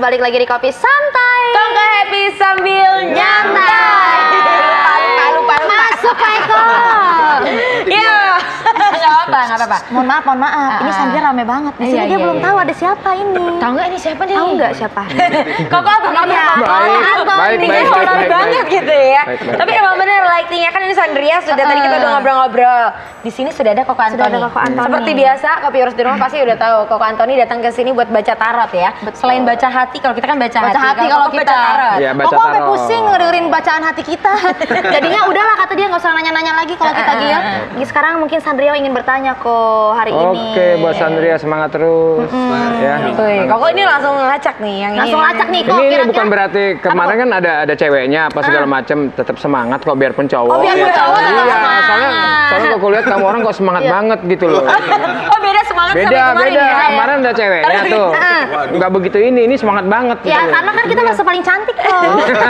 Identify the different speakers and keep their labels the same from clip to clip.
Speaker 1: balik lagi di Kopi Santai.
Speaker 2: Kok nggak happy sambil nyantai? Lupa.
Speaker 1: Masuk Pak Eko.
Speaker 2: Iya. Nggak apa-apa.
Speaker 1: Mohon maaf. Ini Sandria rame banget. Di sini dia belum tahu ada siapa ini.
Speaker 2: Tahu nggak ini siapa nih?
Speaker 1: Tahu nggak siapa?
Speaker 2: Kok apa?
Speaker 3: Baik.
Speaker 2: banget gitu ya. Tapi emang bener lightingnya kan ini Sandria sudah tadi kita udah ngobrol-ngobrol. Di sini sudah ada Koko Antoni.
Speaker 1: Sudah ada Koko Antoni.
Speaker 2: Seperti biasa, Kopiorus di rumah pasti udah tahu Koko Antoni datang ke sini buat baca tarot ya. Selain baca hati, kalau kita kan baca hati.
Speaker 1: Kalau kita
Speaker 2: baca tarot.
Speaker 3: Iya, baca
Speaker 1: Koko sampai
Speaker 3: tarot.
Speaker 1: pusing ngedengerin bacaan hati kita. Jadinya udahlah kata dia nggak usah nanya-nanya lagi kalau kita Gil. Sekarang mungkin Sandria ingin bertanya kok hari ini.
Speaker 3: Oke, buat Sandria semangat terus. Ya.
Speaker 2: Tuh, Koko ini langsung ngelacak nih yang
Speaker 1: Langsung lacak nih kok.
Speaker 3: Ini
Speaker 1: Kira-kira
Speaker 3: bukan berarti kemarin kan ada ceweknya apa segala macem, tetap semangat kok biarpun cowok.
Speaker 1: Oh, biarpun cowok tetap
Speaker 3: Iya,
Speaker 1: semangat.
Speaker 3: soalnya kok lihat kamu orang kok semangat banget gitu loh.
Speaker 2: Oh beda semangat sama
Speaker 3: Beda.
Speaker 2: kemarin ya?
Speaker 3: Kemarin ada ceweknya tuh. Nggak begitu ini semangat banget gitu.
Speaker 1: Ya karena kan kita merasa paling cantik kok.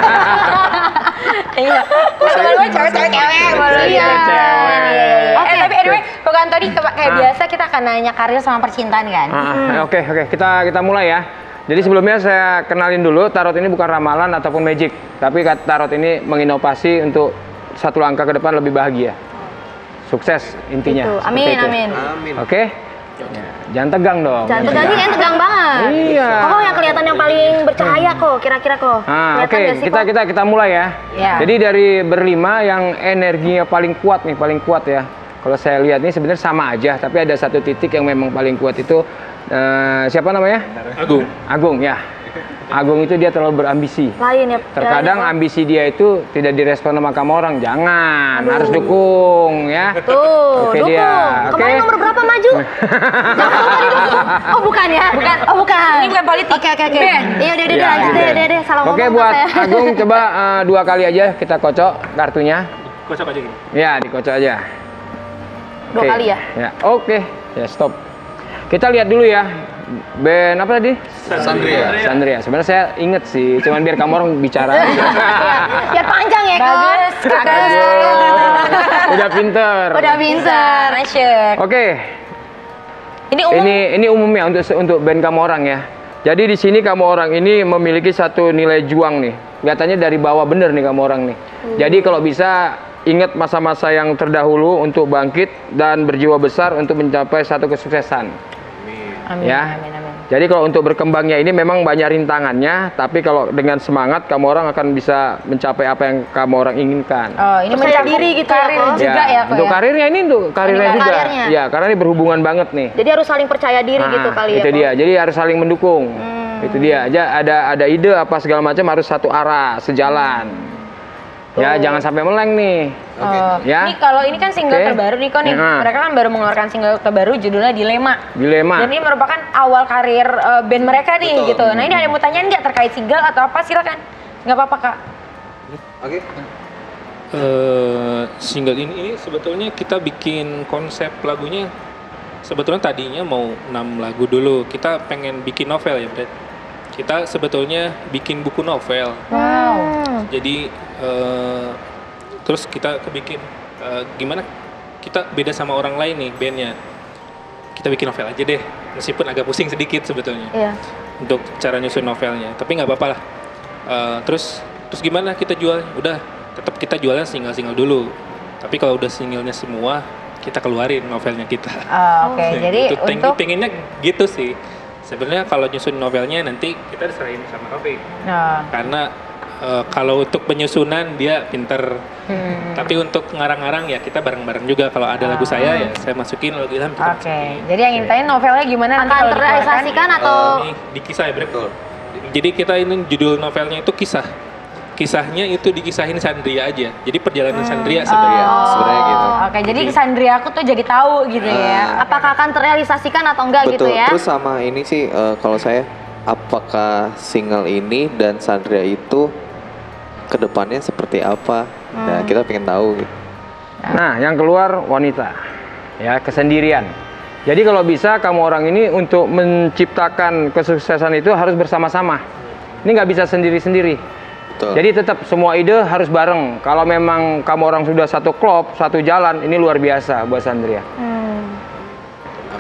Speaker 2: Iya. Kalau cewek-cewek
Speaker 1: Iya.
Speaker 2: Oke, tapi anyway, Koko Antoni kayak biasa kita akan nanya karir sama percintaan kan?
Speaker 3: Oke, kita mulai ya. Jadi sebelumnya saya kenalin dulu, tarot ini bukan ramalan ataupun magic, tapi tarot ini menginovasi untuk satu langkah ke depan lebih bahagia. Sukses intinya.
Speaker 1: Gitu.
Speaker 3: Seperti itu.
Speaker 1: Amin.
Speaker 3: Oke? Ya, jangan tegang dong.
Speaker 1: Jangan tegang nih, kayaknya tegang banget.
Speaker 3: Iya.
Speaker 1: Oh, yang kelihatan yang paling bercahaya kok, kira-kira kok.
Speaker 3: Oke,
Speaker 1: Kelihatan nggak sih, kok?
Speaker 3: kita mulai ya.
Speaker 2: Ya.
Speaker 3: Jadi dari berlima yang energinya paling kuat ya. Kalau saya lihat nih sebenarnya sama aja, tapi ada satu titik yang memang paling kuat itu siapa namanya? Agung ya. Agung itu dia terlalu berambisi.
Speaker 1: Lain ya.
Speaker 3: Terkadang
Speaker 1: ya,
Speaker 3: ambisi dia itu tidak direspon sama kamu orang. Jangan, harus dukung ya.
Speaker 1: Tuh,
Speaker 3: Oke,
Speaker 1: dukung.
Speaker 3: dia. Oke.
Speaker 1: Kemarin nomor berapa maju? Jangan lupa didukung. Oh, bukan ya?
Speaker 2: Bukan.
Speaker 1: Bukan.
Speaker 2: Ini bukan politik.
Speaker 1: Oke.
Speaker 2: Ben.
Speaker 1: Iya, udah,
Speaker 3: Ya,
Speaker 1: lanjut
Speaker 3: Ben.
Speaker 1: deh. Salah
Speaker 3: Oke,
Speaker 1: ngomong
Speaker 3: buat
Speaker 1: saya.
Speaker 3: Agung coba 2 kali aja kita kocok kartunya.
Speaker 4: Kocok aja gini.
Speaker 3: Ya, dikocok aja.
Speaker 1: 2
Speaker 3: Oke.
Speaker 1: kali ya?
Speaker 3: Ya, oke. Ya, stop. Kita lihat dulu ya. Ben apa tadi? Sandria. Sebenarnya saya inget sih, cuman biar kamu orang bicara.
Speaker 1: Biar panjang ya, kok.
Speaker 2: Bagus.
Speaker 3: Udah pinter.
Speaker 1: Udah pintar.
Speaker 2: Asyik.
Speaker 3: Oke.
Speaker 2: Ini umum.
Speaker 3: Ini umumnya untuk band kamu orang ya. Jadi di sini kamu orang ini memiliki satu nilai juang nih. Kelihatannya dari bawah bener nih kamu orang nih. Jadi kalau bisa ingat masa-masa yang terdahulu untuk bangkit dan berjiwa besar untuk mencapai satu kesuksesan.
Speaker 2: Amin.
Speaker 3: Ya.
Speaker 2: Amin.
Speaker 3: Jadi kalau untuk berkembangnya ini memang banyak rintangannya, tapi kalau dengan semangat kamu orang akan bisa mencapai apa yang kamu orang inginkan.
Speaker 2: Oh, ini
Speaker 1: Percaya
Speaker 2: mencakup
Speaker 1: diri gitu ya,
Speaker 2: karir
Speaker 1: Kok?
Speaker 2: juga ya, Kok
Speaker 3: untuk
Speaker 2: ya?
Speaker 3: karirnya ini untuk karirnya
Speaker 1: Untuk
Speaker 3: juga.
Speaker 1: karirnya.
Speaker 3: Ya, karena ini berhubungan banget nih.
Speaker 1: Jadi harus saling percaya diri gitu kali ya,
Speaker 3: Itu
Speaker 1: kok.
Speaker 3: dia. Jadi harus saling mendukung. Itu dia. Aja ada ide apa segala macam harus satu arah, sejalan. Ya, jangan sampai meleng nih.
Speaker 2: Oh.
Speaker 3: Ya.
Speaker 2: Ini kalau ini kan single
Speaker 3: Oke.
Speaker 2: terbaru nih kok nih. Mereka kan baru mengeluarkan single terbaru judulnya Dilema.
Speaker 3: Dilema.
Speaker 2: Dan ini merupakan awal karir band mereka nih gitu. Nah ini ada yang mau tanyain nggak terkait single atau apa? Silakan. Nggak apa-apa Kak.
Speaker 5: Oke.
Speaker 4: Single ini sebetulnya kita bikin konsep lagunya sebetulnya tadinya mau 6 lagu dulu. Kita pengen bikin novel ya, Brad. Kita sebetulnya bikin buku novel.
Speaker 2: Wow.
Speaker 4: Jadi terus kita kebikin gimana kita beda sama orang lain nih bandnya. Kita bikin novel aja deh, meskipun agak pusing sedikit sebetulnya
Speaker 1: Iya.
Speaker 4: untuk cara nyusun novelnya. Tapi nggak apa-apa lah. Terus gimana kita jual? Udah tetap kita jualnya single-single dulu. Tapi kalau udah singlenya semua, kita keluarin novelnya kita.
Speaker 2: Oke. Jadi
Speaker 4: Itu
Speaker 2: untuk
Speaker 4: pengennya gitu sih. Sebenarnya kalau nyusun novelnya nanti kita diserahin sama Taufik.
Speaker 2: Nah,
Speaker 4: Karena kalau untuk penyusunan dia pinter, tapi untuk ngarang-ngarang ya kita bareng-bareng juga. Kalau ada lagu saya ya saya masukin, lagu Ilham kita
Speaker 2: oke.
Speaker 4: masukin.
Speaker 2: Jadi yang intain novelnya gimana nanti
Speaker 1: Akan
Speaker 2: kalau dikeluarkan?
Speaker 1: terrealisasikan atau
Speaker 4: Ini di kisah ya, Brek. Jadi kita ini judul novelnya itu kisah. Kisahnya itu dikisahin Sandria aja. Jadi perjalanan Sandria sebenarnya gitu.
Speaker 2: Oke, jadi Sandria aku tuh jadi tahu gitu ya.
Speaker 1: apakah akan terrealisasikan atau enggak gitu
Speaker 5: Betul.
Speaker 1: ya?
Speaker 5: Terus sama ini sih kalau saya apakah single ini dan Sandria itu kedepannya seperti apa? Nah, kita pengen tahu gitu.
Speaker 3: Nah, yang keluar wanita. Ya, kesendirian. Jadi kalau bisa kamu orang ini untuk menciptakan kesuksesan itu harus bersama-sama. Ini nggak bisa sendiri-sendiri.
Speaker 5: Betul.
Speaker 3: Jadi tetap semua ide harus bareng. Kalau memang kamu orang sudah satu klub, satu jalan, ini luar biasa buat Sandria.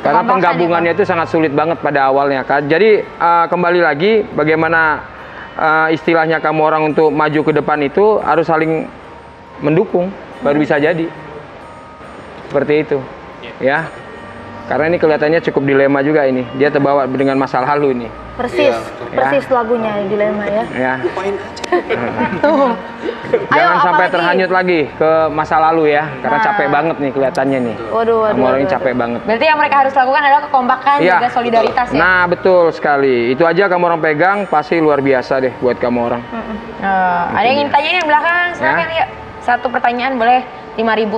Speaker 3: Karena penggabungannya itu sangat sulit banget pada awalnya kan. Jadi kembali lagi bagaimana istilahnya kamu orang untuk maju ke depan itu harus saling mendukung baru bisa jadi. Seperti itu. Ya. Karena ini kelihatannya cukup dilema juga ini. Dia terbawa dengan masa lalu ini.
Speaker 1: Persis, persis lagunya dilema ya.
Speaker 3: Ya.
Speaker 5: Lupain aja.
Speaker 3: Jangan
Speaker 1: Ayo,
Speaker 3: sampai
Speaker 1: apalagi?
Speaker 3: terhanyut lagi ke masa lalu ya. Karena capek banget nih kelihatannya nih.
Speaker 1: Waduh,
Speaker 3: Kamu orang ini capek banget.
Speaker 2: Berarti yang mereka harus lakukan adalah kekompakan,
Speaker 3: Iya.
Speaker 2: juga solidaritas ya.
Speaker 3: Nah betul sekali. Itu aja kamu orang pegang pasti luar biasa deh buat kamu orang.
Speaker 2: Ada yang ingin tanya di belakang? Silakan
Speaker 3: Ya.
Speaker 2: yuk. Satu pertanyaan boleh 5.000.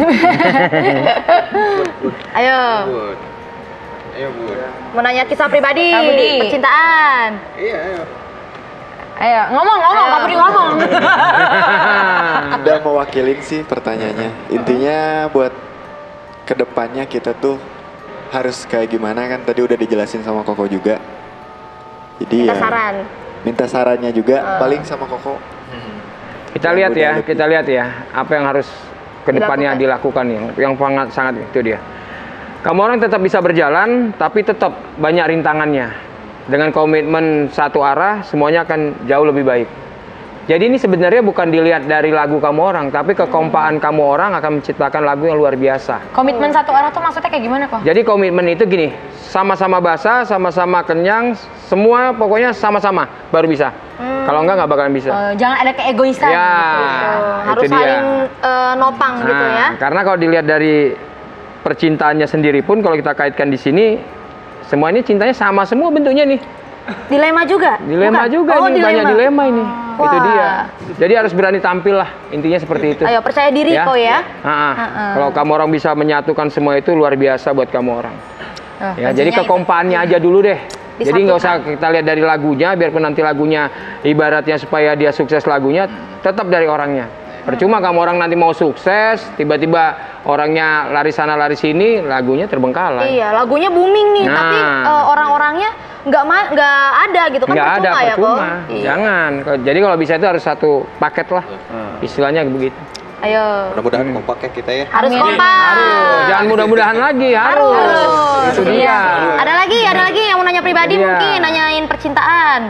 Speaker 1: Ayo,
Speaker 5: Ayo Bud.
Speaker 1: mau nanya kisah pribadi,
Speaker 2: Kak Budi.
Speaker 1: percintaan.
Speaker 5: Iya ayo.
Speaker 2: Ayo, ngomong, Kak Budi ngomong.
Speaker 6: Udah mewakilin sih pertanyaannya. Intinya buat kedepannya kita tuh harus kayak gimana kan tadi udah dijelasin sama Koko juga. Jadi
Speaker 1: Minta
Speaker 6: ya
Speaker 1: saran.
Speaker 6: minta sarannya juga paling sama Koko.
Speaker 3: Kita lihat ya apa yang harus kedepannya dilakukan yang sangat itu dia. Kamu orang tetap bisa berjalan tapi tetap banyak rintangannya. Dengan komitmen satu arah semuanya akan jauh lebih baik. Jadi ini sebenarnya bukan dilihat dari lagu kamu orang, tapi kekompakan kamu orang akan menciptakan lagu yang luar biasa.
Speaker 2: Komitmen satu arah tuh maksudnya kayak gimana kok?
Speaker 3: Jadi komitmen itu gini, sama-sama basah, sama-sama kenyang, semua pokoknya sama-sama baru bisa. Kalau enggak bakalan bisa.
Speaker 2: Jangan ada keegoisan.
Speaker 3: Ya,
Speaker 1: Harus
Speaker 3: itu dia.
Speaker 1: saling nopang gitu ya.
Speaker 3: Karena kalau dilihat dari percintaannya sendiri pun kalau kita kaitkan di sini, semua ini cintanya sama semua bentuknya nih.
Speaker 1: Dilema juga?
Speaker 3: Dilema
Speaker 1: Bukan?
Speaker 3: juga
Speaker 1: Oh,
Speaker 3: nih, banyak dilema ini. Itu
Speaker 1: Wah.
Speaker 3: dia. Jadi harus berani tampil lah, intinya seperti itu.
Speaker 1: Ayo percaya diri kok ya.
Speaker 3: Kalau kamu orang bisa menyatukan semua itu luar biasa buat kamu orang. Ya, jadi kekompakannya aja dulu deh. Jadi nggak usah kita lihat dari lagunya, biarpun nanti lagunya ibaratnya supaya dia sukses lagunya, tetap dari orangnya. Percuma kamu orang nanti mau sukses, tiba-tiba orangnya lari sana lari sini, lagunya terbengkalai.
Speaker 1: Iya, lagunya booming nih,
Speaker 3: Nah.
Speaker 1: tapi orang-orangnya nggak ada gitu kan,
Speaker 3: Nggak ada,
Speaker 1: percuma ya kok.
Speaker 3: percuma. Jangan. Jadi kalau bisa itu harus satu paket lah, istilahnya begitu.
Speaker 1: Ayo,
Speaker 5: Mudah-mudahan kompak ya kita ya.
Speaker 1: harus kompak.
Speaker 3: Jangan mudah-mudahan lagi, harus. Itu dia.
Speaker 1: Ada lagi yang mau nanya pribadi
Speaker 3: Iya.
Speaker 1: mungkin, nanyain percintaan.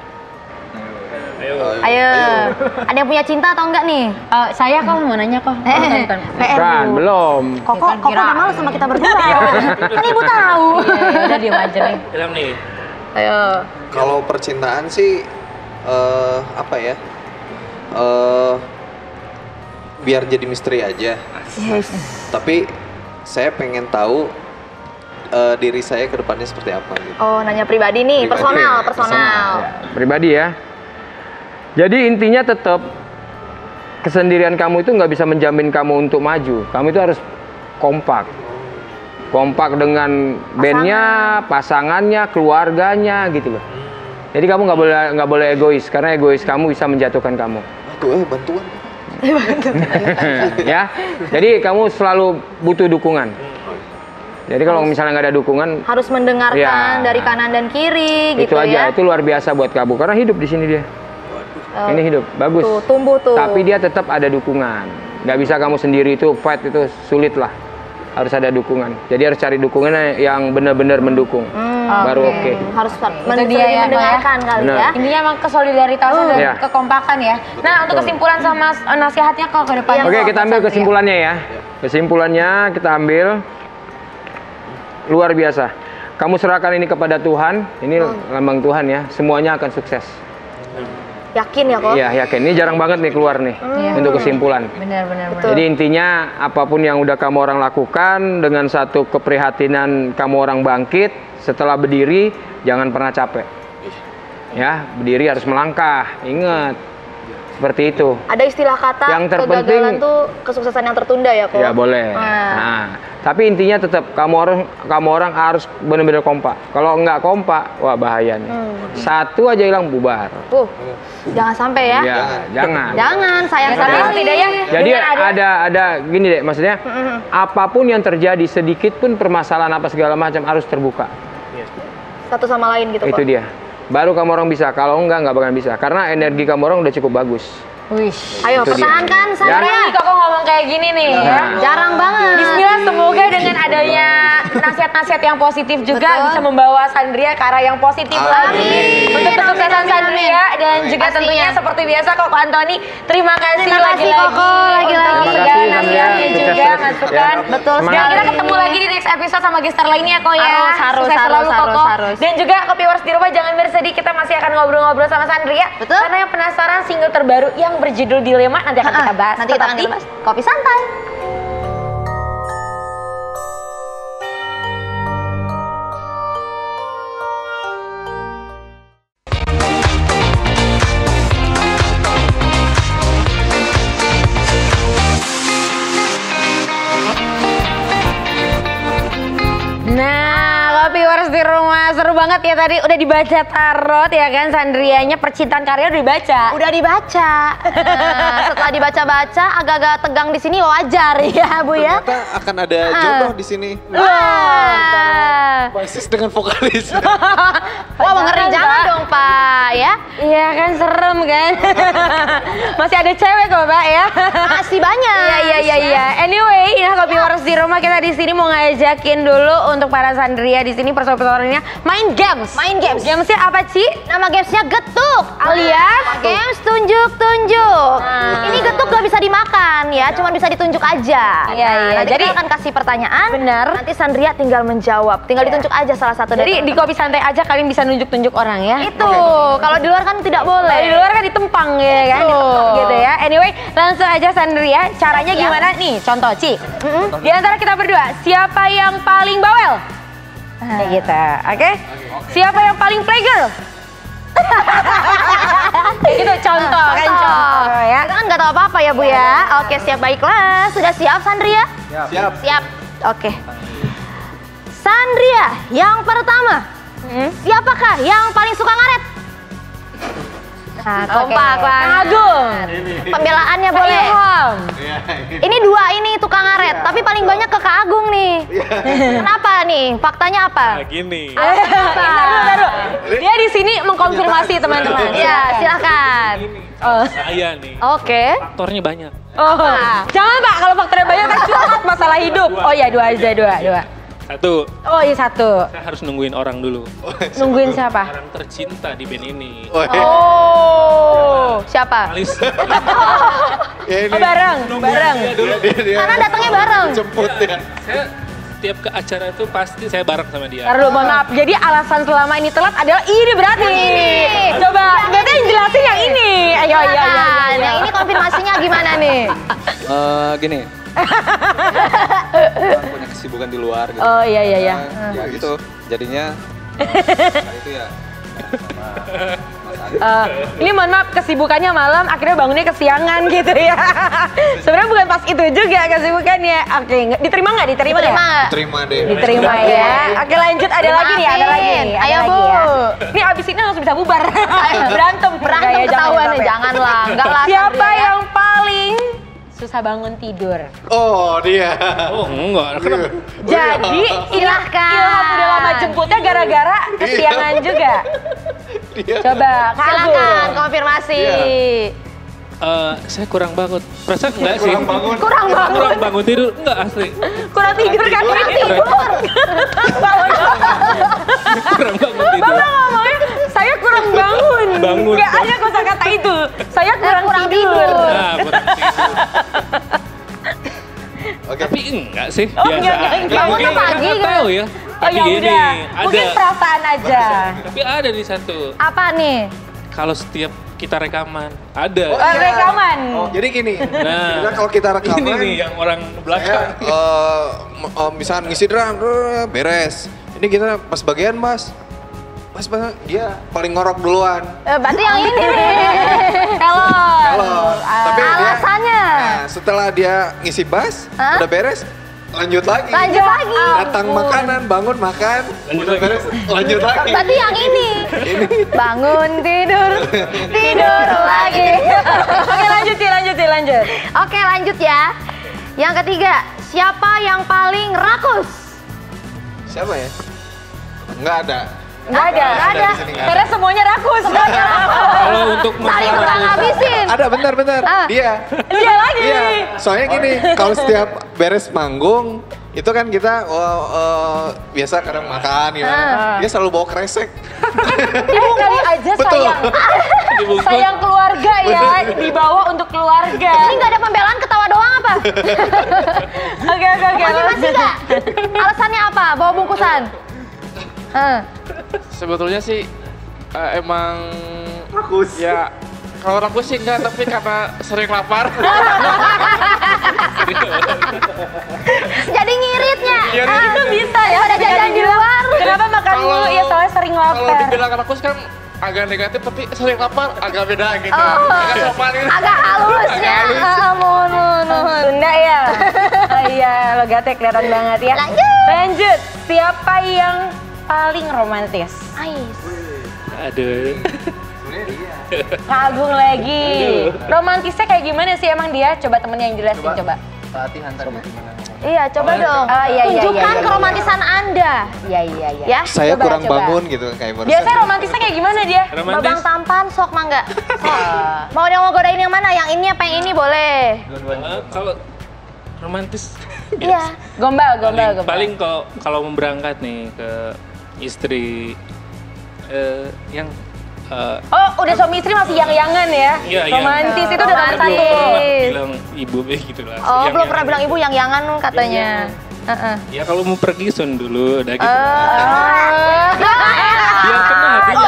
Speaker 1: Ayo. Ada yang punya cinta atau enggak nih?
Speaker 2: Saya kok mau nanya kok. Bukan.
Speaker 1: PR
Speaker 3: Kan,
Speaker 1: dulu.
Speaker 3: belum.
Speaker 1: Koko udah malu sama kita berdua. Kan ibu tahu.
Speaker 2: Ya udah diam aja nih.
Speaker 4: Film nih.
Speaker 1: Ayo.
Speaker 5: Kalau percintaan sih apa ya? Biar jadi misteri aja. Tapi saya pengen tahu diri saya ke depannya seperti apa gitu.
Speaker 1: Oh, nanya pribadi nih,
Speaker 5: Pribadi.
Speaker 1: personal.
Speaker 3: Pribadi ya. Jadi intinya tetap kesendirian kamu itu nggak bisa menjamin kamu untuk maju. Kamu itu harus kompak. Kompak dengan bandnya, pasangannya, keluarganya gitu loh. Jadi kamu nggak boleh egois karena egois kamu bisa menjatuhkan kamu.
Speaker 5: Aduh, bantuan.
Speaker 3: Ya. Jadi kamu selalu butuh dukungan. Jadi kalau misalnya nggak ada dukungan,
Speaker 1: Harus mendengarkan
Speaker 3: Ya.
Speaker 1: dari kanan dan kiri
Speaker 3: itu
Speaker 1: gitu
Speaker 3: aja.
Speaker 1: ya.
Speaker 3: Itu luar biasa buat kamu karena hidup di sini dia.
Speaker 1: Oh,
Speaker 3: Ini hidup bagus.
Speaker 1: Tuh, tumbuh tuh.
Speaker 3: Tapi dia tetap ada dukungan. Nggak bisa kamu sendiri itu fight itu sulit lah. Harus ada dukungan. Jadi harus cari dukungan yang benar-benar mendukung. Baru oke.
Speaker 1: Harus
Speaker 2: dia ya,
Speaker 1: mendengarkan kali
Speaker 3: Benar.
Speaker 1: ya.
Speaker 2: Intinya emang kesolidaritasan dan
Speaker 3: Iya.
Speaker 2: kekompakan ya. Nah, untuk kesimpulan sama nasihatnya kok ke depan.
Speaker 1: Iya,
Speaker 3: Oke,
Speaker 1: kok,
Speaker 3: kita ambil
Speaker 1: Satria.
Speaker 3: kesimpulannya ya. Kesimpulannya kita ambil luar biasa. Kamu serahkan ini kepada Tuhan. Ini lambang Tuhan ya. Semuanya akan sukses.
Speaker 1: Yakin ya kok?
Speaker 3: Iya, yakin. Ini jarang banget nih keluar nih untuk kesimpulan.
Speaker 2: Benar.
Speaker 1: Betul.
Speaker 3: Jadi intinya apapun yang udah kamu orang lakukan dengan satu keprihatinan kamu orang bangkit setelah berdiri jangan pernah capek. Ya, berdiri harus melangkah. Ingat. Seperti itu.
Speaker 1: Ada istilah kata
Speaker 3: Yang terpenting-
Speaker 1: kegagalan tuh kesuksesan yang tertunda ya kok?
Speaker 3: Ya boleh.
Speaker 1: Nah.
Speaker 3: Nah, tapi intinya tetap kamu orang harus benar-benar kompak. Kalau nggak kompak, wah bahaya nih. Satu aja hilang bubar.
Speaker 1: Jangan sampai ya.
Speaker 3: Ya, jangan.
Speaker 1: Jangan, sayang
Speaker 2: Tapi
Speaker 1: sekali.
Speaker 2: setidaknya
Speaker 3: Jadi
Speaker 2: dengan
Speaker 3: ada gini deh, maksudnya apapun yang terjadi sedikit pun permasalahan apa segala macam harus terbuka.
Speaker 1: Satu sama lain gitu
Speaker 3: Itu
Speaker 1: kok.
Speaker 3: dia. Baru kamu orang bisa. Kalau nggak bakalan bisa. Karena energi kamu orang udah cukup bagus.
Speaker 2: Wish.
Speaker 1: Ayo
Speaker 5: Itu dia.
Speaker 1: pertahankan
Speaker 2: Jarang
Speaker 1: Sandria.
Speaker 2: nih Koko ngomong kayak gini nih ya.
Speaker 1: Jarang banget.
Speaker 2: Bismillah, semoga dengan adanya nasihat-nasihat yang positif juga
Speaker 1: Betul.
Speaker 2: bisa membawa Sandria ke arah yang positif lagi.
Speaker 1: Amin.
Speaker 2: Untuk kesuksesan
Speaker 1: Amin, amin,
Speaker 2: Sandria dan juga
Speaker 1: Pastinya.
Speaker 2: tentunya seperti biasa Koko Antoni, terima kasih
Speaker 1: Terima kasih,
Speaker 2: lagi-lagi
Speaker 1: Koko, lagi-lagi.
Speaker 2: untuk
Speaker 3: Terima
Speaker 2: segala
Speaker 3: kasih,
Speaker 2: nasihatnya
Speaker 3: Sandria.
Speaker 2: juga
Speaker 3: Sukses,
Speaker 2: masukan.
Speaker 3: ya.
Speaker 1: Betul
Speaker 2: Dan
Speaker 1: sekali.
Speaker 2: kita ketemu lagi di next episode sama gestar lainnya kok ya.
Speaker 1: Harus,
Speaker 2: Sukses selalu, Koko.
Speaker 1: harus.
Speaker 2: Dan juga Kopiwars di rumah jangan bersedih, kita masih akan ngobrol-ngobrol sama Sandria.
Speaker 1: Betul.
Speaker 2: Karena yang penasaran single terbaru yang berjudul Dilema nanti akan kita bahas.
Speaker 1: Nanti kita akan
Speaker 2: Tetap di
Speaker 1: bahas. Kopi santai.
Speaker 2: Nah, Kopiwars di rumah seru banget ya tadi udah dibaca tarot ya kan Sandrianya, percintaan karya udah dibaca.
Speaker 1: Udah dibaca. Setelah dibaca-baca agak-agak tegang di sini wajar ya Bu ya.
Speaker 5: Ternyata akan ada jodoh di sini.
Speaker 1: Wah.
Speaker 5: Basis dengan vokalis.
Speaker 1: Wah, ngeri jangan dong Pak ya.
Speaker 2: Iya kan serem kan. Masih ada cewek kok Pak ya.
Speaker 1: Masih banyak.
Speaker 2: Iya. Anyway, ini Kopiwars di rumah kita di sini mau ngajakin dulu untuk para Sandria di sini persoalan-persoalannya main games.
Speaker 1: Main games.
Speaker 2: Gamesnya apa Ci?
Speaker 1: Nama gamesnya getuk
Speaker 2: Alias?
Speaker 1: games tunjuk-tunjuk. Ini getuk gak bisa dimakan ya, cuma bisa ditunjuk aja.
Speaker 2: Iya, iya.
Speaker 1: Nanti
Speaker 2: Jadi-
Speaker 1: kita akan kasih pertanyaan.
Speaker 2: Benar.
Speaker 1: Nanti Sandria tinggal menjawab. Tinggal ditunjuk aja salah satu
Speaker 2: Jadi
Speaker 1: dari
Speaker 2: di kopi santai aja kalian bisa nunjuk-tunjuk orang ya.
Speaker 1: itu. Kalau di luar kan tidak boleh.
Speaker 2: Kalau di luar kan ditempang ya kan,
Speaker 1: Betul.
Speaker 2: ditempang gitu ya. Anyway, langsung aja Sandria. Caranya gimana nih? Contoh Ci. Di antara kita berdua, siapa yang paling bawel? Kayak gitu, oke? Siapa yang paling playgirl? Kayak gitu, contoh kan contoh ya.
Speaker 1: Kita kan nggak tahu apa-apa ya Bu ya. Oke, siap, baiklah. Sudah siap Sandria?
Speaker 5: Siap.
Speaker 1: Siap. Oke. Sandria, yang pertama. Siapakah yang paling suka ngaret? Nah, kompak
Speaker 2: Kang
Speaker 1: banget.
Speaker 2: Agung.
Speaker 1: Pembelaannya boleh.
Speaker 2: Ilham.
Speaker 1: Ini dua ini tukang ngaret, tapi paling banyak ke Kak Agung nih. Kenapa nih? Faktanya apa?
Speaker 4: Nah, gini.
Speaker 2: Taruh. Dia di sini mengkonfirmasi teman-teman.
Speaker 1: Ya, silakan.
Speaker 2: Oh.
Speaker 4: Saya nih,
Speaker 1: Oke.
Speaker 4: faktornya banyak.
Speaker 2: Oh. Jangan Pak, kalau faktornya banyak kan curhat masalah hidup. Oh iya, dua aja, dua.
Speaker 4: Satu,
Speaker 2: Oh iya satu.
Speaker 4: saya harus nungguin orang dulu.
Speaker 2: Nungguin siapa?
Speaker 4: Orang tercinta di band ini.
Speaker 1: Oh, siapa?
Speaker 4: Alis.
Speaker 2: Oh, bareng.
Speaker 1: Karena datangnya bareng.
Speaker 5: Jemput ya.
Speaker 4: Saya setiap ke acara itu pasti saya bareng sama dia.
Speaker 2: Ntar dulu, mohon maaf. Jadi alasan selama ini telat adalah ini berarti.
Speaker 1: Ini.
Speaker 2: Coba, berarti yang jelasin yang ini. Ayo.
Speaker 1: Nah, yang ini konfirmasinya gimana nih?
Speaker 5: Gini. Orang punya kesibukan di luar gitu.
Speaker 2: Oh iya.
Speaker 5: Ya gitu. Jadinya itu ya.
Speaker 2: Ini mohon maaf, kesibukannya malam, akhirnya bangunnya kesiangan gitu ya. Sebenarnya bukan pas itu juga kesibukannya. Oke, diterima nggak? Diterima nggak?
Speaker 1: Terima.
Speaker 5: Terima deh.
Speaker 2: Diterima ya. Oke lanjut, ada lagi nih, ada lagi nih. Ada
Speaker 1: Ayo,
Speaker 2: lagi
Speaker 1: Bu.
Speaker 2: ya. Ini abis ini langsung bisa bubar. Berantem
Speaker 1: Berantem
Speaker 2: Jangan
Speaker 1: ketahuan nih,
Speaker 2: sampai.
Speaker 1: janganlah. Enggak lah.
Speaker 2: Siapa
Speaker 1: Sandria, ya.
Speaker 2: yang paling susah bangun tidur?
Speaker 5: Oh, dia.
Speaker 4: Oh, enggak. Kenapa?
Speaker 2: Jadi
Speaker 1: Silahkan.
Speaker 2: Ilham udah lama jemputnya gara-gara kesiangan juga. Coba, Kak
Speaker 1: Silakan
Speaker 2: Agung.
Speaker 1: konfirmasi.
Speaker 4: Saya kurang bangun. Perasaan enggak sih?
Speaker 5: Kurang bangun.
Speaker 1: Kurang bangun.
Speaker 4: Kurang bangun tidur. Enggak, asli.
Speaker 2: Kurang tidur kan?
Speaker 1: Kurang tidur.
Speaker 4: Kurang bangun tidur.
Speaker 2: Bapak ngomongnya, saya kurang bangun.
Speaker 4: Bangun.
Speaker 2: Nggak ada kata-kata itu. Saya kurang tidur.
Speaker 4: Nah, kurang tidur.
Speaker 5: Oke.
Speaker 4: Tapi enggak sih,
Speaker 2: Oh,
Speaker 4: biasa
Speaker 2: enggak.
Speaker 4: aja.
Speaker 1: Bangunnya
Speaker 4: Mungkin
Speaker 1: pagi
Speaker 4: nggak
Speaker 1: kan?
Speaker 4: tahu ya.
Speaker 2: Oh
Speaker 4: Tapi
Speaker 2: ya
Speaker 4: gini,
Speaker 2: udah, mungkin
Speaker 4: ada.
Speaker 2: perasaan aja.
Speaker 4: Tapi ada di satu.
Speaker 1: Apa nih?
Speaker 4: Kalau setiap kita rekaman, ada.
Speaker 2: Rekaman.
Speaker 5: Jadi gini.
Speaker 4: Nah,
Speaker 5: Kita kalau kita rekaman.
Speaker 4: ini nih yang orang belakang.
Speaker 5: Saya misalnya ngisi drum beres. Ini kita pas bagian Mas dia paling ngorok duluan.
Speaker 1: Berarti yang ini nih.
Speaker 5: Kalau tapi dia
Speaker 1: Alasannya.
Speaker 5: nah, setelah dia ngisi bass
Speaker 1: Hah?
Speaker 5: udah beres lanjut lagi.
Speaker 1: Lanjut lagi.
Speaker 5: Datang makanan, bangun makan, udah beres lanjut lagi.
Speaker 1: Berarti yang ini. Bangun tidur, tidur lagi.
Speaker 2: Oke lanjut.
Speaker 1: Oke lanjut ya. Yang ketiga, siapa yang paling rakus?
Speaker 5: Siapa ya? Enggak ada.
Speaker 2: Nggak ada.
Speaker 1: Nggak ada.
Speaker 6: Di sini nggak
Speaker 2: Karena semuanya rakus. Semuanya rakus.
Speaker 4: Kalau untuk
Speaker 1: Saling
Speaker 4: masalah
Speaker 1: kurang habisin.
Speaker 6: Ada bentar. Dia.
Speaker 2: Dia lagi.
Speaker 6: Iya. Soalnya gini, kalau setiap beres manggung itu kan kita biasa kadang makan ya. Dia selalu bawa kresek.
Speaker 2: Kali aja
Speaker 6: Betul.
Speaker 2: sayang keluarga ya, dibawa untuk keluarga.
Speaker 1: Ini nggak ada pembelaan, ketawa doang apa?
Speaker 2: Oke.
Speaker 1: Motivasi nggak? Alasannya apa? Bawa bungkusan?
Speaker 7: Sebetulnya sih emang ya kalau rakus sih enggak, tapi karena sering lapar.
Speaker 1: Jadi ngiritnya.
Speaker 2: Itu bisa ya.
Speaker 1: Pada jajan di luar.
Speaker 2: Kenapa makan mulu? Ya soalnya sering
Speaker 7: Kalau
Speaker 2: lapar.
Speaker 7: dibilang rakus kan agak negatif, tapi sering lapar agak beda gitu. Agak sopan gitu.
Speaker 1: Agak halus ya.
Speaker 2: Mohon. Sunda ya? Iya, logatnya kelihatan banget ya. Lanjut. Siapa yang paling romantis?
Speaker 1: Ais.
Speaker 4: Aduh.
Speaker 2: Kagum lagi. Romantisnya kayak gimana sih emang dia? Coba temennya yang jelasin coba.
Speaker 3: Latihan tadi gimana?
Speaker 1: Iya, coba dong.
Speaker 2: Iya.
Speaker 1: Tunjukkan keromantisan Anda.
Speaker 2: Iya.
Speaker 1: Ya.
Speaker 6: Saya
Speaker 2: Coba,
Speaker 6: kurang
Speaker 2: coba.
Speaker 6: bangun gitu kayak barusan.
Speaker 2: Biasanya romantisnya kayak gimana dia?
Speaker 4: Romantis.
Speaker 1: Babang tampan, sok mangga. Mau dia mau godain yang mana? Yang ini apa yang ini boleh?
Speaker 4: Kalau romantis
Speaker 1: Iya.
Speaker 2: Gombal.
Speaker 4: paling kalau mau berangkat nih ke istri yang
Speaker 2: Oh, udah suami istri masih yang-yangan ya?
Speaker 4: Iya,
Speaker 2: Romantis itu udah nomor
Speaker 4: belum
Speaker 2: satu.
Speaker 4: pernah bilang ibu gitu lah.
Speaker 1: Oh, belum pernah bilang ibu yang-yangan katanya.
Speaker 4: Ya kalau mau pergi sun dulu, udah gitu.
Speaker 2: Oh.
Speaker 4: Biar kena hatinya.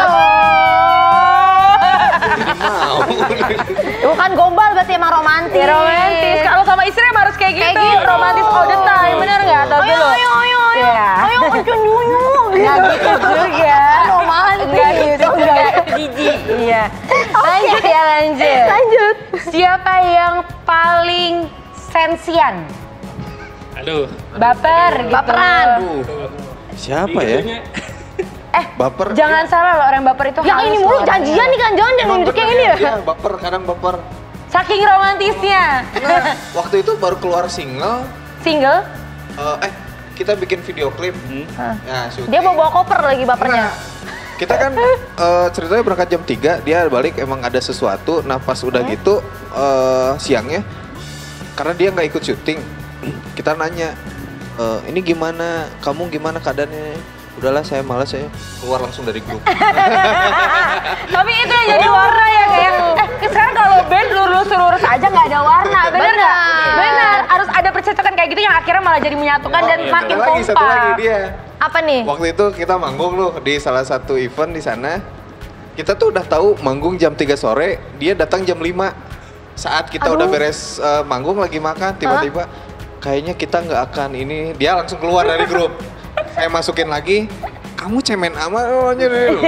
Speaker 1: Bukan gombal berarti emang romantis.
Speaker 2: Ya romantis. Kalau sama istri emang harus kayak gitu. Romantis all the time, bener nggak? Tahu dulu.
Speaker 1: Ayo.
Speaker 2: Iya.
Speaker 1: Ayo nyunyu.
Speaker 2: Nggak gitu juga.
Speaker 1: Romantis.
Speaker 2: Nggak gitu juga. Jijik. Iya. Lanjut. Siapa yang paling sensian?
Speaker 4: Aduh.
Speaker 2: Baper gitu.
Speaker 1: Baperan.
Speaker 6: Siapa ya? Baper.
Speaker 2: Jangan salah loh, orang baper itu
Speaker 1: Yang
Speaker 2: halus
Speaker 1: ini mulu
Speaker 2: loh
Speaker 1: janjian nih kan, jangan
Speaker 6: Emang
Speaker 1: nunjuk yang
Speaker 6: bener,
Speaker 1: ini ya.
Speaker 6: Iya, baper, kadang baper.
Speaker 2: Saking romantisnya.
Speaker 6: Nah, waktu itu baru keluar single,
Speaker 2: Single?
Speaker 6: kita bikin video klip. Nah, syuting.
Speaker 1: Dia mau bawa koper lagi bapernya.
Speaker 6: Nah, kita kan ceritanya berangkat jam 3, dia balik emang ada sesuatu. Nah pas udah gitu siangnya, karena dia nggak ikut syuting, kita nanya, ini gimana, kamu gimana keadaannya? Udahlah saya malas, saya keluar langsung dari grup.
Speaker 2: Tapi itu yang jadi warna ya kayak sekarang kalau band lurus aja nggak ada warna, bener nggak? Bener, harus ada percetakan kayak gitu yang akhirnya malah jadi menyatukan dan makin kompak.
Speaker 6: Satu lagi dia.
Speaker 1: Apa nih?
Speaker 6: Waktu itu kita manggung loh di salah satu event di sana. Kita tuh udah tahu manggung jam 3 sore, dia datang jam 5. Saat kita udah beres manggung lagi makan, tiba-tiba kayaknya kita nggak akan ini, dia langsung keluar dari grup. Saya masukin lagi, kamu cemen amat dulu.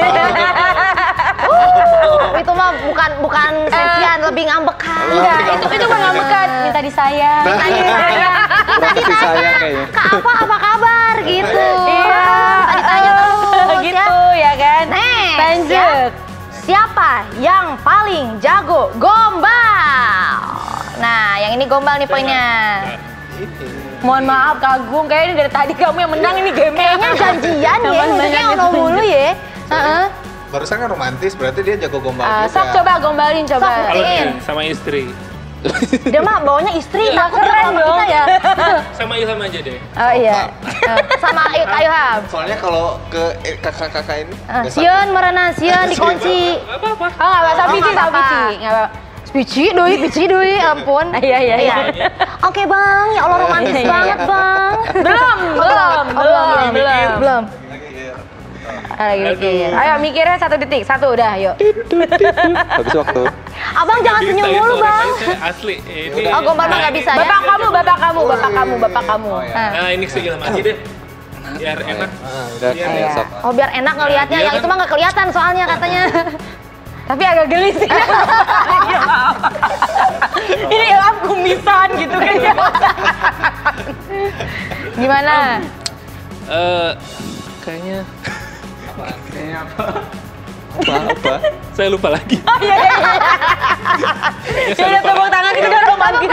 Speaker 1: Itu mah bukan sensian, lebih ngambekan.
Speaker 2: Enggak, itu mah ngambekan, minta disayang.
Speaker 6: Kurang kasih sayang kayaknya.
Speaker 1: Kak apa kabar gitu.
Speaker 2: Iya.
Speaker 1: Ditanya terus
Speaker 2: Gitu ya kan. Lanjut.
Speaker 1: Siapa yang paling jago gombal? Nah, yang ini gombal nih poinnya.
Speaker 2: Mohon maaf Kagum, kayaknya dari tadi kamu yang menang ini game-nya.
Speaker 1: Kayaknya janjian ya, nunjuknya ono mulu ya.
Speaker 6: Barusan kan romantis, berarti dia jago gombal juga.
Speaker 2: Sok coba gombalin coba.
Speaker 1: Sok,
Speaker 4: Kalau
Speaker 1: buktiin.
Speaker 4: nih sama istri.
Speaker 1: Dia mah bawanya istri, takut
Speaker 2: keren
Speaker 1: sama
Speaker 2: dong.
Speaker 1: kita ya.
Speaker 4: Sama Ilham aja deh.
Speaker 2: Oh iya.
Speaker 1: Sama Ayu Ham.
Speaker 6: Soalnya kalau ke kakak-kakak ini, nggak
Speaker 1: Sieun merenang, sieun dikunci.
Speaker 4: Apa-apa.
Speaker 2: Oh nggak apa-apa, sama Pici, sama Pici. Nggak apa-apa.
Speaker 1: Bici doi, ampun.
Speaker 2: Iya.
Speaker 1: Oke bang, ya Allah romantis banget bang. Belum.
Speaker 2: Lagi mikir. Ayo mikirnya 1 detik, 1 udah, yuk.
Speaker 6: habis waktu.
Speaker 1: Abang jangan
Speaker 4: Bisa
Speaker 1: senyum
Speaker 4: itu
Speaker 1: mulu bang.
Speaker 4: referensi asli. Ini.
Speaker 1: Oh gombal mah nggak bisa ya.
Speaker 2: Bapak kamu.
Speaker 4: Nah ini sih Ilham aja deh. Biar enak.
Speaker 6: Udah
Speaker 4: Iya.
Speaker 6: besok.
Speaker 1: Oh biar enak ngelihatnya,
Speaker 4: Iya
Speaker 1: yang
Speaker 4: kan?
Speaker 1: itu mah nggak kelihatan soalnya katanya.
Speaker 2: Tapi agak geli sih. Ini Ilham kumisan gitu kan. Gimana?
Speaker 4: Kayaknya
Speaker 6: Apa?
Speaker 4: saya lupa lagi.
Speaker 2: Ya udah tepuk tangan itu udah romantis.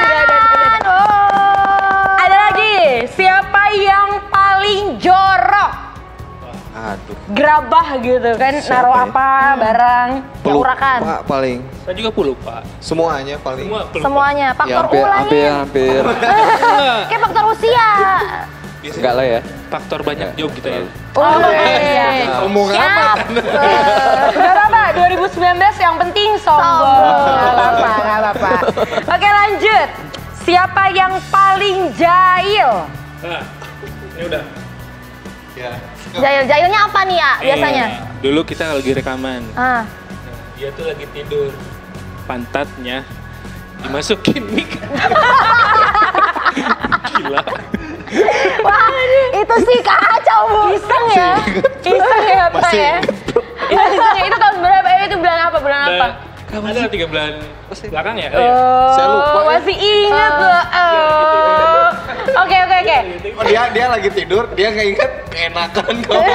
Speaker 2: Ada lagi. Siapa yang paling jorok? gerabah gitu kan, naruh apa barang.
Speaker 1: Urakan.
Speaker 5: Pelupa paling.
Speaker 4: Saya juga pelupa.
Speaker 5: Semuanya paling.
Speaker 4: Semua pelupa.
Speaker 1: Semuanya.
Speaker 5: Ya,
Speaker 1: Faktor
Speaker 5: hampir,
Speaker 1: ulangnya.
Speaker 5: hampir.
Speaker 1: Kayak faktor usia.
Speaker 5: Enggak lah ya.
Speaker 4: Faktor banyak job kita ya.
Speaker 2: Oh, iya.
Speaker 5: Ngomong apa?
Speaker 2: Gak apa-apa, 2019 yang penting sombong. Gak apa-apa. Oke lanjut. Siapa yang paling jahil?
Speaker 4: Nah, ini udah.
Speaker 5: Ya.
Speaker 1: Jahil-jahilnya apa nih ya biasanya?
Speaker 4: Dulu kita lagi rekaman.
Speaker 1: Ah.
Speaker 4: Dia tuh lagi tidur. Pantatnya dimasukin mic. Gila.
Speaker 1: Wah, itu sih kacau, Bu.
Speaker 2: Iseng ya? Iseng ya Pak ya? Itu iseng ya? Itu tahun berapa? Itu bulan apa? Bulan apa?
Speaker 4: Ada 3 bulan belakang ya?
Speaker 5: Saya lupa ya.
Speaker 2: Masih ingat loh. Oke.
Speaker 5: Oh, dia lagi tidur, dia nggak inget keenakan kamu.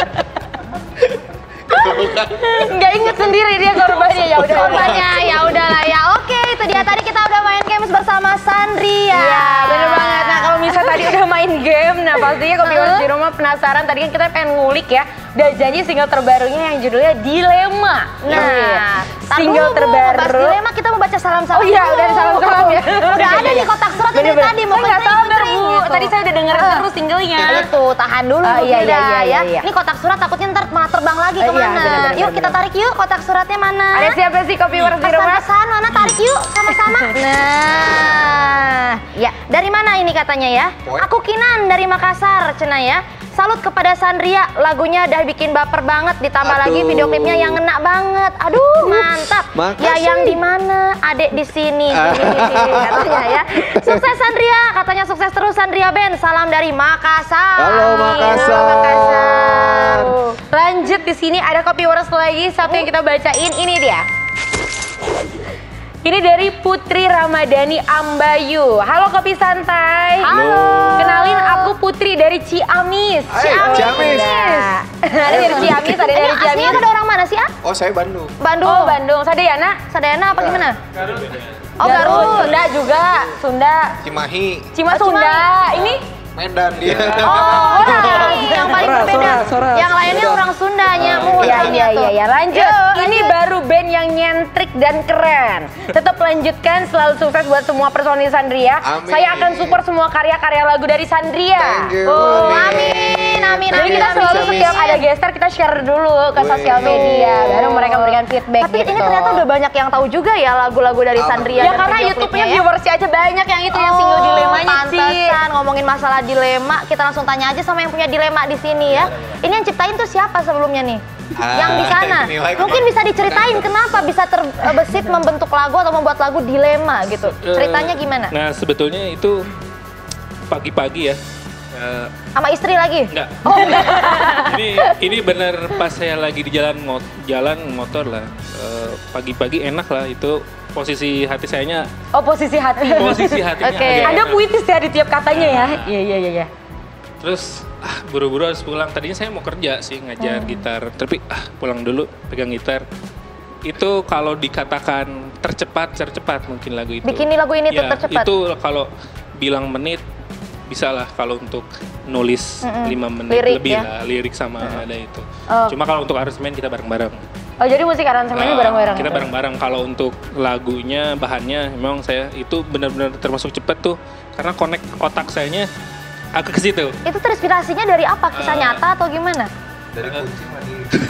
Speaker 2: Nggak inget sendiri dia korbannya. Ya udah.
Speaker 1: Korbannya, ya udahlah ya. Oke, itu dia tadi kita udah main games bersama Sandria.
Speaker 2: Iya, bener banget. Nah, kalau misalnya tadi udah main game, nah pastinya Kopiwars di rumah penasaran. Tadi kan kita pengen ngulik ya. Udah janji single terbarunya yang judulnya Dilema.
Speaker 1: Nah,
Speaker 2: single terbaru.
Speaker 1: Bahas dilema kita mau baca salam-salam.
Speaker 2: Oh iya,
Speaker 1: dulu.
Speaker 2: udah ada salam-salam ya.
Speaker 1: Udah ada di kotak surat dari
Speaker 2: Bener-bener.
Speaker 1: tadi. Mau
Speaker 2: Saya nggak sabar, Bu. Tadi saya udah dengerin terus singlenya.
Speaker 1: Itu, tahan dulu
Speaker 2: Oh,
Speaker 1: Bu
Speaker 2: iya,
Speaker 1: Frida,
Speaker 2: iya.
Speaker 1: ya. Ini kotak surat takutnya ntar malah terbang lagi
Speaker 2: Iya,
Speaker 1: kemana.
Speaker 2: bener-bener,
Speaker 1: Yuk kita
Speaker 2: bener-bener.
Speaker 1: tarik yuk kotak suratnya mana.
Speaker 2: Ada siapa sih Kopiwars di rumah?
Speaker 1: Pesan-pesan mana tarik yuk sama-sama. Nah, ya dari mana ini katanya ya? Aku Kinan dari Makassar, Cena ya. Salut kepada Sandria, lagunya udah bikin baper banget, ditambah lagi video klipnya yang ngena banget. Aduh, mantap.
Speaker 5: Makasih.
Speaker 1: Ya yang di mana? Adek di sini. Katanya ya. Sukses Sandria, katanya sukses terus Sandria Band. Salam dari Makassar.
Speaker 5: Halo, Makassar.
Speaker 1: Halo, Makassar.
Speaker 2: Lanjut di sini ada Kopiwars lagi, satu yang kita bacain ini dia. Ini dari Putri Ramadhani Ambayu. Halo Kopi Santai.
Speaker 1: Halo.
Speaker 2: Kenalin aku Putri dari Ciamis.
Speaker 5: Ciamis.
Speaker 2: Ada dari Ciamis, ada dari
Speaker 1: Aslinya
Speaker 2: Ciamis.
Speaker 1: ada orang mana sih, Ah?
Speaker 5: Oh, saya Bandung.
Speaker 1: Bandung.
Speaker 2: Oh Bandung, Sadayana.
Speaker 1: Sadayana apa gimana? Oh,
Speaker 2: Garut.
Speaker 1: Garut.
Speaker 2: Sunda juga, Sunda.
Speaker 5: Cimahi,
Speaker 2: Cima Sunda. Ini
Speaker 5: Medan dia.
Speaker 1: Oh, ini yang paling berbeda.
Speaker 5: Sora.
Speaker 1: Yang lainnya orang Sundanya.
Speaker 2: Iya. Lanjut. Ini baru band yang nyentrik dan keren. Tetap lanjutkan, selalu sukses buat semua personil Sandria.
Speaker 5: Amin.
Speaker 2: Saya akan support semua karya-karya lagu dari Sandria.
Speaker 5: Thank you.
Speaker 1: Oh, amin.
Speaker 2: Jadi kita selalu setiap ada gestar kita share dulu ke sosial media, baru mereka memberikan feedback.
Speaker 1: Tapi
Speaker 2: gitu.
Speaker 1: ini ternyata udah banyak yang tahu juga ya lagu-lagu dari Sandria.
Speaker 2: Ya
Speaker 1: dan
Speaker 2: karena
Speaker 1: video
Speaker 2: YouTube-nya
Speaker 1: klipnya ya.
Speaker 2: viewersnya aja banyak yang itu yang single dilemanya sih.
Speaker 1: Pantesan ngomongin masalah dilema, kita langsung tanya aja sama yang punya dilema di sini ya. Ini yang ciptain tuh siapa sebelumnya nih? Yang di sana.
Speaker 5: ini lagi.
Speaker 1: Mungkin bisa diceritain kenapa bisa terbesit membentuk lagu atau membuat lagu dilema gitu. Ceritanya gimana?
Speaker 4: Nah, sebetulnya itu pagi-pagi ya.
Speaker 1: Sama istri lagi?
Speaker 4: Enggak. Ini benar pas saya lagi di jalan motor lah. Pagi-pagi enak lah itu posisi hati sayanya.
Speaker 2: Oh posisi hati.
Speaker 4: Posisi hatinya
Speaker 1: Oke.
Speaker 4: agak
Speaker 2: Ada
Speaker 4: enak.
Speaker 2: puitis ya di tiap katanya ya. Iya.
Speaker 4: Terus buru-buru harus pulang. Tadinya saya mau kerja sih ngajar gitar, tapi pulang dulu pegang gitar. Itu kalau dikatakan tercepat mungkin lagu itu.
Speaker 1: Bikin lagu ini tuh
Speaker 4: Ya,
Speaker 1: tercepat.
Speaker 4: Itu kalau bilang menit bisa lah kalau untuk nulis 5 menit
Speaker 1: Lirik
Speaker 4: lebih
Speaker 1: ya?
Speaker 4: lah lirik sama ada itu.
Speaker 1: Oh.
Speaker 4: Cuma kalau untuk aransemen kita bareng-bareng.
Speaker 2: Oh jadi musik aransemennya bareng-bareng.
Speaker 4: Kita bareng-bareng. Kalau untuk lagunya bahannya memang saya itu benar-benar termasuk cepet tuh karena connect otak sayanya agak ke situ.
Speaker 1: Itu terinspirasinya dari apa? Kisah nyata atau gimana?
Speaker 5: Dari kucing lagi.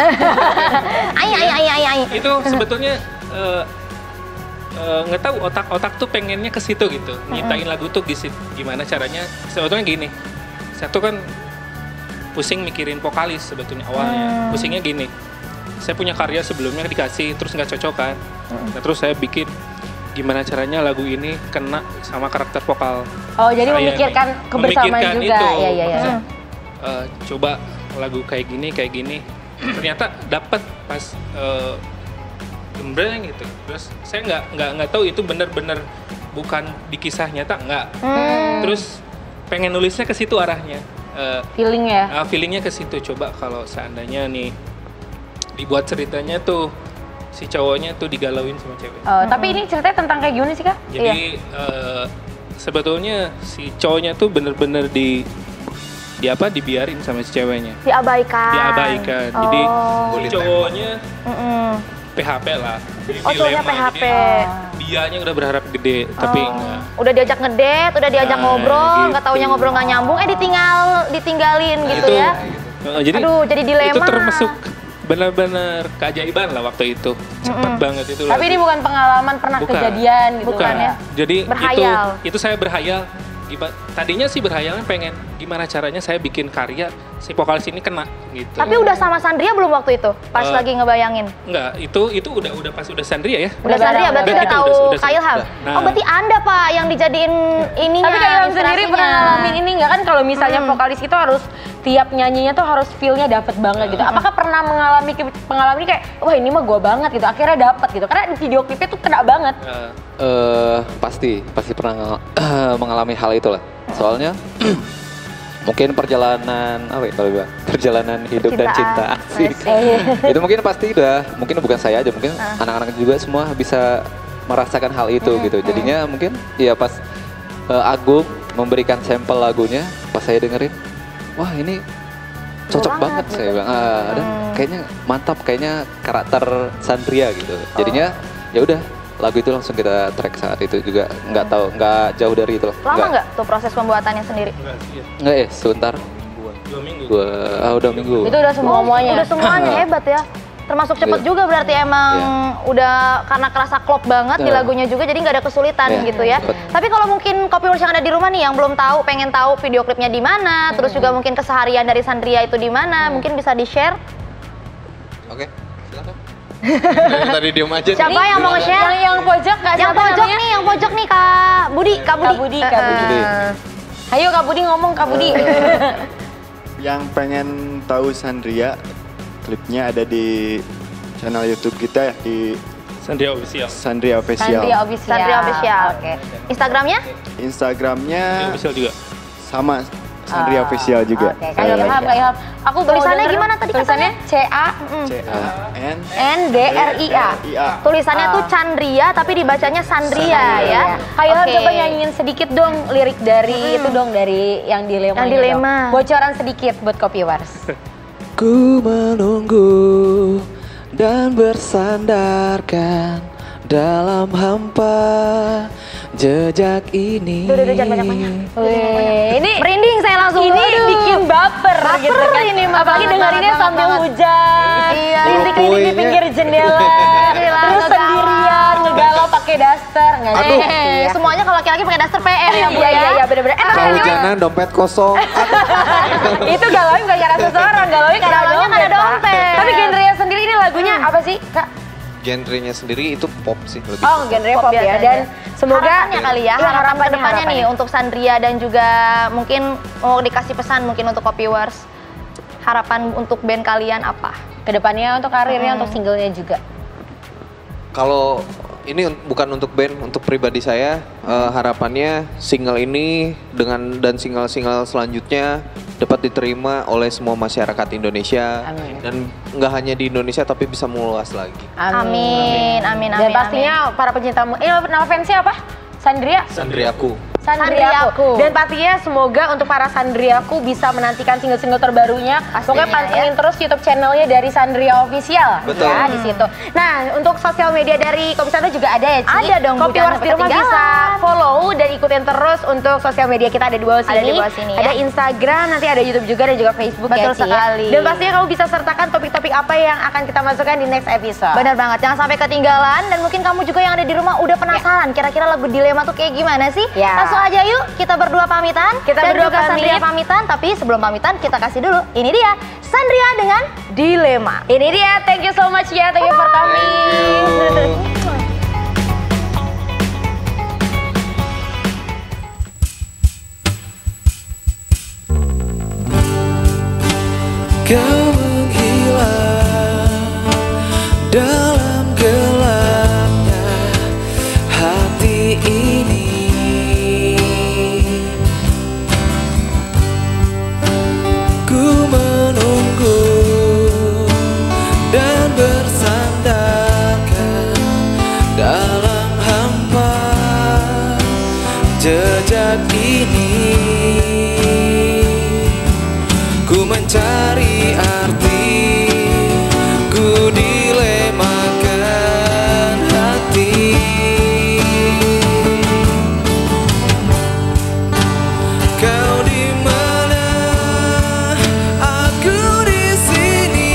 Speaker 1: Ai.
Speaker 4: Itu sebetulnya nggak tahu otak tuh pengennya ke situ gitu, nyiptain lagu tuh gimana caranya. Sebetulnya gini, satu kan pusing mikirin vokalis sebetulnya awalnya. Pusingnya gini, saya punya karya sebelumnya dikasih terus nggak cocok kan. Nah, terus saya bikin gimana caranya lagu ini kena sama karakter vokal.
Speaker 2: Oh jadi
Speaker 4: saya
Speaker 2: memikirkan kebersamaan
Speaker 4: memikirkan
Speaker 2: juga.
Speaker 4: itu.
Speaker 2: Iya.
Speaker 4: Maksudnya, coba lagu kayak gini. Ternyata dapat pas gembreng gitu. Terus saya nggak tahu itu benar-benar bukan di kisah nyata nggak. Terus pengen nulisnya ke situ arahnya.
Speaker 2: Feeling ya.
Speaker 4: Feelingnya ke situ. Coba kalau seandainya nih dibuat ceritanya tuh si cowoknya tuh digalauin sama cewek.
Speaker 2: Oh, tapi ini ceritanya tentang kayak gimana sih Kak?
Speaker 4: Jadi sebetulnya si cowoknya tuh bener-bener dibiarin sama si ceweknya.
Speaker 1: Diabaikan.
Speaker 4: Jadi
Speaker 1: Oh.
Speaker 4: si cowoknya
Speaker 1: Mm-mm.
Speaker 4: PHP lah.
Speaker 1: Oh, cowoknya
Speaker 4: Dilema.
Speaker 1: PHP.
Speaker 4: Jadi dianya udah berharap gede, tapi
Speaker 1: Oh.
Speaker 4: enggak.
Speaker 1: Udah diajak ngedate, udah diajak
Speaker 4: Nah,
Speaker 1: ngobrol, nggak
Speaker 4: gitu.
Speaker 1: taunya ngobrol nggak nyambung, ditinggalin gitu ya.
Speaker 4: Jadi
Speaker 1: Aduh, jadi dilema.
Speaker 4: itu termasuk benar-benar keajaiban lah waktu itu. Cepat banget itu.
Speaker 2: Tapi ini bukan pengalaman pernah
Speaker 4: Bukan.
Speaker 2: kejadian gitu
Speaker 4: Bukan.
Speaker 2: kan ya.
Speaker 4: Jadi
Speaker 1: Berhayal.
Speaker 4: itu saya berhayal. Tadinya sih berhayalnya pengen gimana caranya saya bikin karya si vokalis ini kena gitu.
Speaker 1: Tapi udah sama Sandria belum waktu itu? Pas lagi ngebayangin.
Speaker 4: Enggak, itu udah pas udah Sandria ya.
Speaker 1: Udah Sandria berarti udah tahu Kak Ilham.
Speaker 4: Nah.
Speaker 1: Oh, berarti Anda Pak yang dijadiin ininya.
Speaker 2: Tapi Kak Ilham sendiri
Speaker 1: inspirasinya.
Speaker 2: pernah ngalamin ini nggak kan kalau misalnya vokalis itu harus tiap nyanyinya tuh harus feel-nya dapet banget gitu. Apakah pernah mengalami pengalaman ini kayak wah ini mah gua banget gitu. Akhirnya dapet gitu. Karena di video klipnya tuh kena banget.
Speaker 5: Pasti pernah mengalami hal itu lah. Soalnya mungkin perjalanan apa ya kalau bilang perjalanan hidup dan cinta asik. Itu mungkin pasti mungkin bukan saya aja, mungkin anak-anak juga semua bisa merasakan hal itu gitu. Jadinya mungkin ya pas Agung memberikan sampel lagunya, pas saya dengerin, wah ini cocok banget saya bilang. Dan kayaknya mantap, kayaknya karakter Sandria gitu. Jadinya ya udah lagu itu langsung kita track saat itu juga nggak jauh dari itu.
Speaker 1: Lama nggak tuh proses pembuatannya sendiri?
Speaker 5: Nggak sebentar.
Speaker 4: 2 minggu.
Speaker 5: Udah minggu.
Speaker 2: Itu udah semuanya.
Speaker 1: Udah semuanya hebat ya. Termasuk cepet juga berarti emang udah karena kerasa klop banget di lagunya juga jadi nggak ada kesulitan gitu ya. Tapi kalau mungkin Copyworks yang ada di rumah nih yang belum tahu, pengen tahu video klipnya di mana, terus juga mungkin keseharian dari Sandria itu di mana, mungkin bisa di-share.
Speaker 5: Oke, silakan. Tadi diem aja.
Speaker 1: Siapa yang mau nge-share?
Speaker 2: Yang pojok Kak
Speaker 1: Yang
Speaker 2: siapa
Speaker 1: pojok
Speaker 2: namanya?
Speaker 1: nih, yang pojok nih Kak Budi.
Speaker 2: Kak Budi. Ayo Kak Budi ngomong Kak Budi.
Speaker 6: Yang pengen tahu Sandria, klipnya ada di channel YouTube kita ya, di
Speaker 4: Sandria Official.
Speaker 6: Sandria Official.
Speaker 2: Sandria Official.
Speaker 1: Sandria Official.
Speaker 2: Oke.
Speaker 1: Instagramnya?
Speaker 6: Instagramnya
Speaker 4: Official juga.
Speaker 6: sama Sandria Official juga.
Speaker 2: Oke, Kak Ilham, Kak Ilham. Aku mau
Speaker 1: Tulisannya
Speaker 2: denger
Speaker 1: gimana tadi
Speaker 2: Tulisannya
Speaker 6: CANDRIA.
Speaker 1: Tulisannya tuh Chandria tapi dibacanya Sandria ya.
Speaker 2: Kak Ilham
Speaker 1: Oke.
Speaker 2: coba nyanyiin sedikit dong lirik dari itu dong dari yang dilema.
Speaker 1: Yang dilema.
Speaker 2: Bocoran sedikit buat Copyworks.
Speaker 5: Ku menunggu dan bersandarkan dalam hampa jejak ini.
Speaker 1: Duh, jangan banyak-banyak.
Speaker 2: Wih, ini
Speaker 1: Merinding saya langsung.
Speaker 2: ini
Speaker 1: Aduh.
Speaker 2: bikin baper gitu kan.
Speaker 1: ini,
Speaker 2: Apalagi
Speaker 1: banget,
Speaker 2: dengerinnya
Speaker 1: banget,
Speaker 2: sambil
Speaker 1: banget.
Speaker 2: hujan.
Speaker 1: Iya.
Speaker 2: Rintik-rintik di pinggir jendela.
Speaker 1: Gila,
Speaker 2: Terus
Speaker 1: ngegalau.
Speaker 2: sendirian ngegalau pakai daster.
Speaker 1: Aduh. Semuanya kalau laki-laki pakai daster PR ya Bu
Speaker 2: Iya
Speaker 1: ya.
Speaker 2: iya bener-bener.
Speaker 5: Kehujanan dompet kosong.
Speaker 2: Itu galauin bukan karena seseorang, galauin karena
Speaker 1: Galaunya karena
Speaker 2: Pak.
Speaker 1: dompet.
Speaker 2: Tapi genrenya sendiri ini lagunya apa sih, Kak?
Speaker 5: Genrenya sendiri itu pop sih lebih.
Speaker 2: Oh, genre pop ya.
Speaker 1: biasanya.
Speaker 2: Dan semoga
Speaker 1: Harapannya kali ya,
Speaker 2: Iya,
Speaker 1: harapan ke depannya nih
Speaker 2: harapannya.
Speaker 1: untuk Sandria dan juga mungkin mau dikasih pesan mungkin untuk Copyworks. Harapan untuk band kalian apa?
Speaker 2: Kedepannya untuk karirnya, untuk singlenya juga.
Speaker 5: Kalau ini bukan untuk band, untuk pribadi saya harapannya single ini dan single-single selanjutnya dapat diterima oleh semua masyarakat Indonesia.
Speaker 2: Amin.
Speaker 5: Dan nggak hanya di Indonesia tapi bisa meluas lagi.
Speaker 1: Amin, amin,
Speaker 2: Dan
Speaker 1: amin.
Speaker 2: pastinya para pencinta nama fansnya apa? Sandria?
Speaker 5: Sandriaku.
Speaker 1: Sandriaku.
Speaker 2: Dan pastinya semoga untuk para Sandriaku bisa menantikan single-single terbarunya. Pokoknya pantengin terus YouTube channelnya dari Sandria Official.
Speaker 5: Betul.
Speaker 2: Ya, di situ. Nah, untuk sosial media dari Kopisando juga ada ya, Ci?
Speaker 1: Ada dong, Bu,
Speaker 2: Copyworks
Speaker 1: jangan
Speaker 2: di rumah
Speaker 1: ketinggalan.
Speaker 2: bisa follow dan ikutin terus untuk sosial media kita ada di bawah sini.
Speaker 1: Ada di bawah sini, ya.
Speaker 2: Ada Instagram, nanti ada YouTube juga dan juga Facebook
Speaker 1: Betul
Speaker 2: ya, Ci,
Speaker 1: sekali.
Speaker 2: Dan pastinya kamu bisa sertakan topik-topik apa yang akan kita masukkan di next episode.
Speaker 1: Benar banget, jangan sampai ketinggalan dan mungkin kamu juga yang ada di rumah udah penasaran kira-kira lagu Dilema tuh kayak gimana sih?
Speaker 2: Ya.
Speaker 1: Langsung aja yuk, kita berdua pamitan.
Speaker 2: Kita
Speaker 1: dan
Speaker 2: berdua
Speaker 1: juga
Speaker 2: pamit.
Speaker 1: Sandria pamitan, tapi sebelum pamitan kita kasih dulu. Ini dia, Sandria dengan Dilema.
Speaker 2: Ini dia, thank you so much ya, thank you for coming.
Speaker 8: Kau menghilang dalam gelapnya hati ini. Ku menunggu dan bersandarkan dalam hampa jejak ini. mencari arti, ku dilemakan hati. Kau di mana, aku di sini,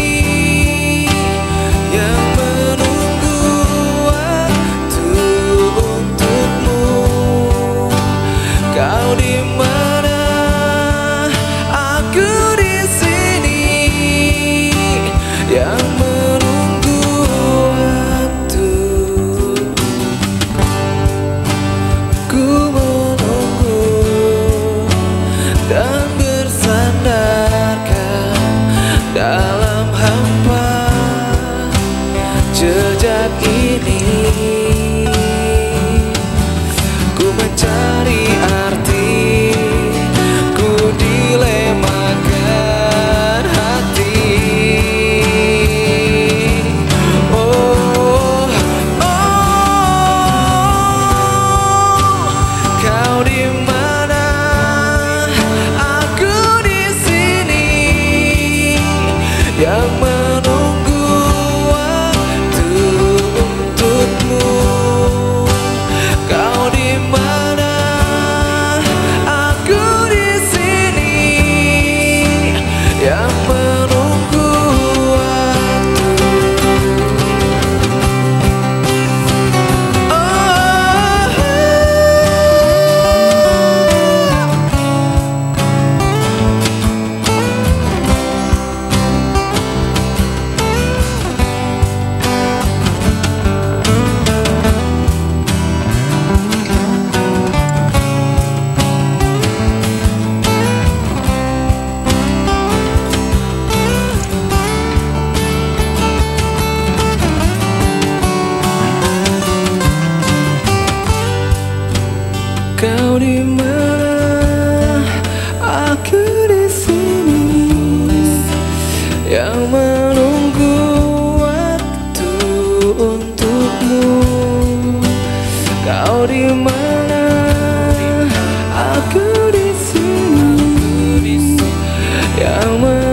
Speaker 8: yang menunggu waktu untukmu. Kau di mana, aku di sini, yang menunggu waktu. Ku menunggu dan bersandarkan dalam hampa jejak ini. Ku mencari arti, ku dilemakan hati. Oh, kau di mana, aku di sini, yang menunggu waktu untukmu. Kau di mana, aku di sini, yang menunggu waktu. Kau di mana, aku di sini, yang menunggu waktu untukmu. Kau di mana, aku di sini, yang menunggu